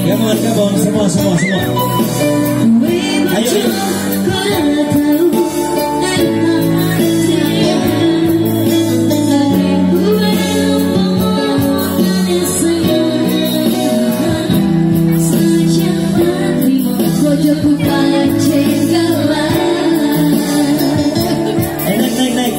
Come on, semua. Ayo. Naik.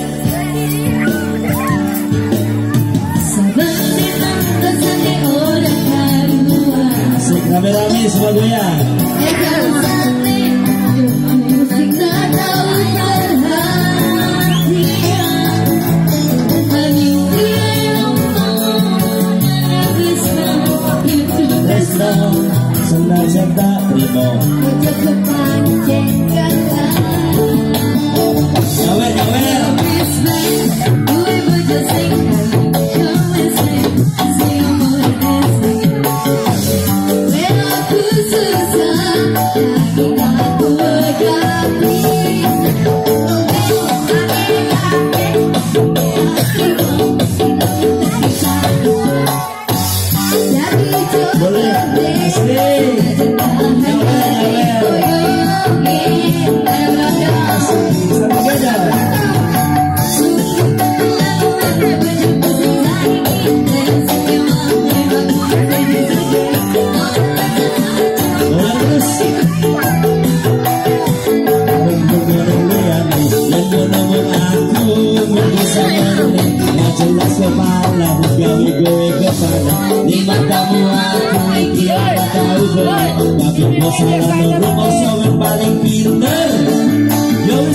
Rame-rame semua goyang. Senang tak terima. Nyawer. Jelas kepala gawe kepada lima kamu aku tiada tahu tapi bos salah nomor soal paling pinter yo wis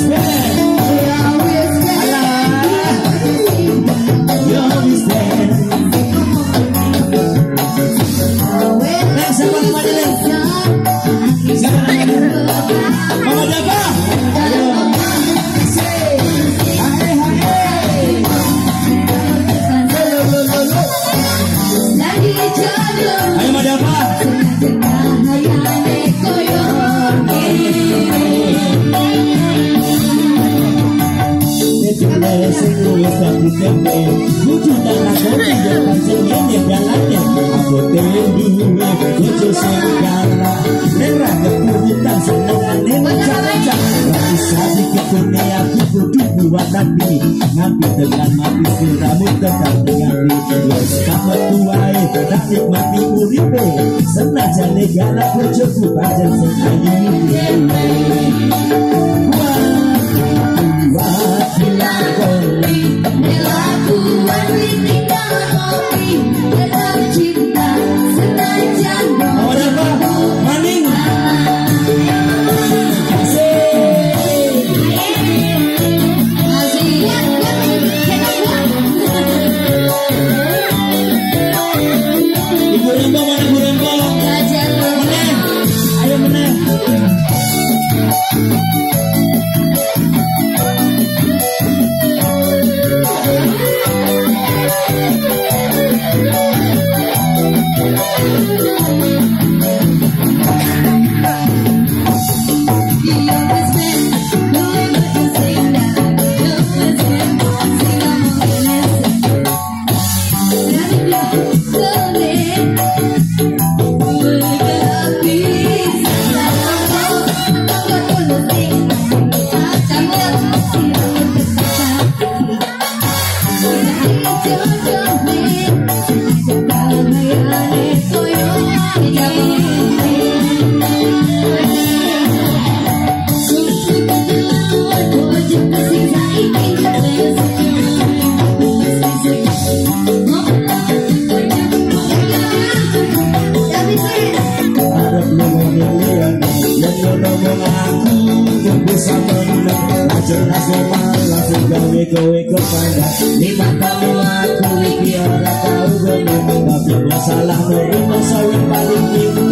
ngambil dengan mati siramu tetap dengan wis kamu tuae tak nikmati uripe senajan negara bojoku pancen sing gawe kepada lima kamu aku iki ora tau bener tapi masalah nomor sawit paling